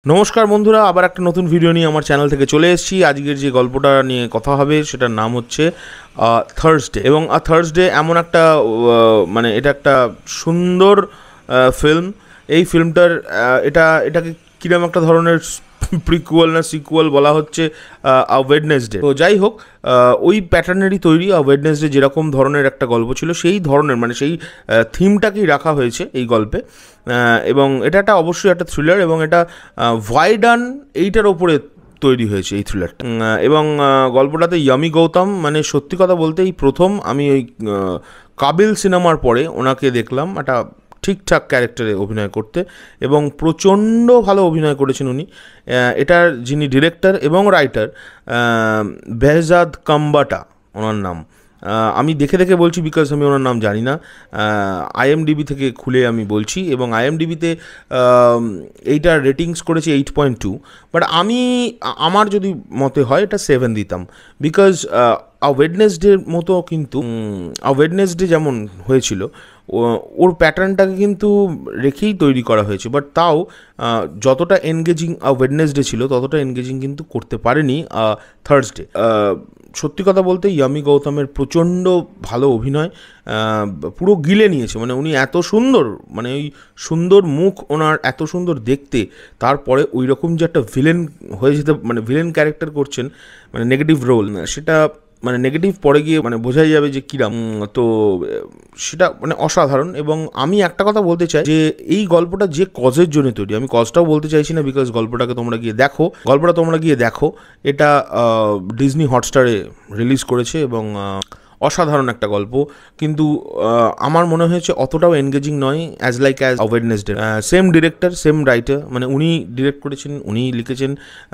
নমস্কার বন্ধুরা, আবার একটা নতুন ভিডিও নিয়ে আমার চ্যানেল থেকে চলে এসেছি। আজকের যে গল্পটা নিয়ে কথা হবে সেটার নাম হচ্ছে থার্সডে। এবং থার্সডে এমন একটা মানে এটা একটা সুন্দর ফিল্ম। এই ফিল্মটার এটাকে কিরম একটা ধরনের প্রিকুয়াল না সিকুয়াল বলা হচ্ছে ওয়েডনেসডে। তো যাই হোক, ওই প্যাটার্নেরই তৈরি। ওয়েডনেসডে যেরকম ধরনের একটা গল্প ছিল সেই ধরনের মানে সেই থিমটাকেই রাখা হয়েছে এই গল্পে। এবং এটা একটা অবশ্যই একটা থ্রিলার, এবং এটা ভাইডান এইটার ওপরে তৈরি হয়েছে এই থ্রিলারটা। এবং গল্পটাতে ইয়ামি গৌতম, মানে সত্যি কথা বলতে এই প্রথম আমি ওই কাবিল সিনেমার পরে ওনাকে দেখলাম একটা ঠিকঠাক ক্যারেক্টারে অভিনয় করতে, এবং প্রচণ্ড ভালো অভিনয় করেছেন উনি। এটার যিনি ডিরেক্টর এবং রাইটার বেহজাদ খাম্বাটা ওনার নাম। আমি দেখে দেখে বলছি, বিকজ আমি ওনার নাম জানি না। IMDb থেকে খুলে আমি বলছি, এবং IMDbতে এইটার রেটিংস করেছে 8.2, বাট আমার যদি মতে হয় এটা 7 দিতাম। বিকজ ওয়েডনেসডের মতো কিন্তু ওয়েডনেসডে যেমন হয়েছিল ওর প্যাটার্নটাকে কিন্তু রেখেই তৈরি করা হয়েছে, বাট তাও যতটা এনগেজিং ওয়েডনেসডে ছিল ততটা এনগেজিং কিন্তু করতে পারেনি থার্সডে। সত্যি কথা বলতে ইয়ামি গৌতমের প্রচণ্ড ভালো অভিনয়, পুরো গিলে নিয়েছে। মানে উনি এত সুন্দর, মানে ওই সুন্দর মুখ ওনার, এত সুন্দর দেখতে, তারপরে ওই রকম যে একটা ভিলেন হয়ে যেতে, মানে ভিলেন ক্যারেক্টার করছেন, মানে নেগেটিভ রোল, সেটা মানে নেগেটিভ পরে গিয়ে মানে বোঝাই যাবে যে কিরাম। তো সেটা মানে অসাধারণ। এবং আমি একটা কথা বলতে চাই যে এই গল্পটা যে কজের জন্য তৈরি, আমি কজটাও বলতে চাইছি না, বিকজ গল্পটা তোমরা গিয়ে দেখো। এটা ডিজনি হটস্টারে রিলিজ করেছে, এবং অসাধারণ একটা গল্প। কিন্তু আমার মনে হয়েছে অতটাও এনগেজিং নয় as Wednesday. Same director, same writer, মানে উনি ডিরেক্ট করেছেন, উনি লিখেছেন।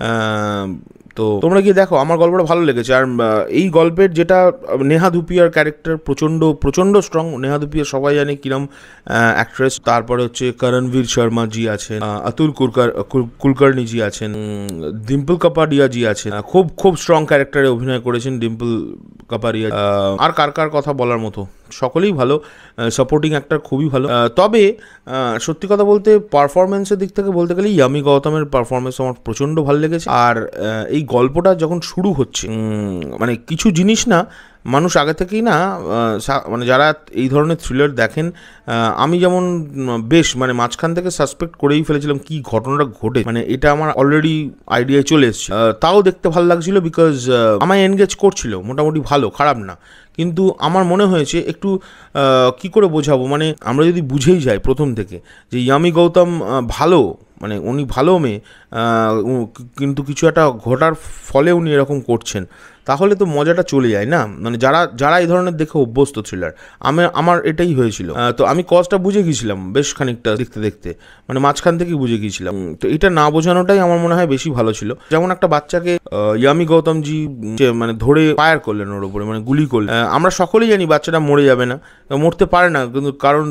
তো তোমরা গিয়ে দেখো, আমার গল্পটা ভালো লেগেছে। আর এই গল্পের যেটা নেহা ধুপিয়ার ক্যারেক্টার প্রচণ্ড স্ট্রং। নেহা ধুপিয়া সবাই জানে কিরম অ্যাক্ট্রেস। তারপরে হচ্ছে করণবীর শর্মা জি আছেন, অতুল কুলকার্নি জি আছেন, ডিম্পল কাপাডিয়া জি আছেন। খুব স্ট্রং ক্যারেক্টারে অভিনয় করেছেন ডিম্পল কাপাডিয়া। আর কার কথা বলার মতো, সকলেই ভালো। সাপোর্টিং অ্যাক্টর খুবই ভালো। তবে সত্যি কথা বলতে পারফরমেন্সের দিক থেকে বলতে গেলে ইয়ামি গৌতমের পারফরমেন্স আমার প্রচণ্ড ভালো লেগেছে। আর এই গল্পটা যখন শুরু হচ্ছে, মানে কিছু জিনিস না মানুষ আগে থেকেই না, মানে যারা এই ধরনের থ্রিলার দেখেন, আমি যেমন বেশ মানে মাঝখান থেকে সাসপেক্ট করেই ফেলেছিলাম কি ঘটনাটা ঘটে, মানে এটা আমার অলরেডি আইডিয়ায় চলে এসেছে। তাও দেখতে ভালো লাগছিল, বিকজ আমায় এনগেজ করছিল মোটামুটি ভালো, খারাপ না। কিন্তু আমার মনে হয়েছে একটু কি করে বোঝাবো, মানে আমরা যদি বুঝেই যাই প্রথম থেকে যে ইয়ামি গৌতম ভালো, মানে উনি ভালো মেয়ে, কিন্তু কিছু একটা ঘটার ফলে উনি এরকম করছেন, তাহলে তো মজাটা চলে যায় না। মানে যারা এই ধরনের দেখে অভ্যস্ত থ্রিলার, আমার এটাই হয়েছিল। তো আমি কজটা বুঝে গিয়েছিলাম বেশ খানিকটা দেখতে, মানে মাঝখান থেকেই বুঝে গিয়েছিলাম। তো এটা না বোঝানোটাই আমার মনে হয় বেশি ভালো ছিল। যেমন একটা বাচ্চাকে ইয়ামি গৌতমজি মানে ধরে ফায়ার করলেন ওর উপরে, মানে গুলি করলেন। আমরা সকলেই জানি বাচ্চাটা মরে যাবে না, মরতে পারে না, কিন্তু কারণ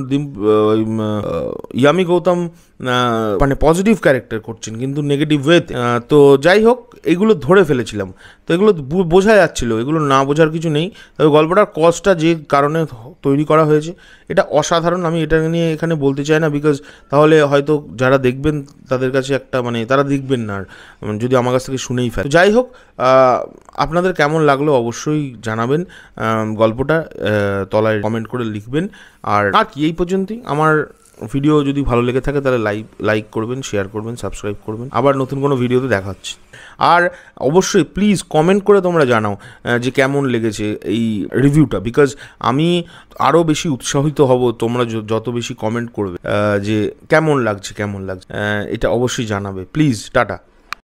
ইয়ামি গৌতম মানে পজিটিভ ক্যারেক্টার করছেন কিন্তু নেগেটিভ ওয়েতে। তো যাই হোক, এগুলো ধরে ফেলেছিলাম, তো এগুলো বোঝা যাচ্ছিল, এগুলো না বোঝার কিছু নেই। তবে গল্পটার কজটা যে কারণে তৈরি করা হয়েছে এটা অসাধারণ। আমি এটা নিয়ে এখানে বলতে চাই না, বিকজ তাহলে হয়তো যারা দেখবেন তাদের কাছে একটা মানে তারা দেখবেন না, যদি আমার কাছ থেকে শুনেই ফেলে। যাই হোক, আপনাদের কেমন লাগলো অবশ্যই জানাবেন। গল্পটা তলায় কমেন্ট করে লিখবেন। আর কি এই পর্যন্তই। আমার ভিডিও যদি ভালো লেগে থাকে তাহলে লাইক করবেন, শেয়ার করবেন, সাবস্ক্রাইব করবেন। আবার নতুন কোনো ভিডিওতে দেখা হচ্ছে। আর অবশ্যই প্লিজ কমেন্ট করে তোমরা জানাও যে কেমন লেগেছে এই রিভিউটা, বিকজ আমি আরও বেশি উৎসাহিত হব তোমরা যত বেশি কমেন্ট করবে যে কেমন লাগছে, এটা অবশ্যই জানাবে প্লিজ। টাটা।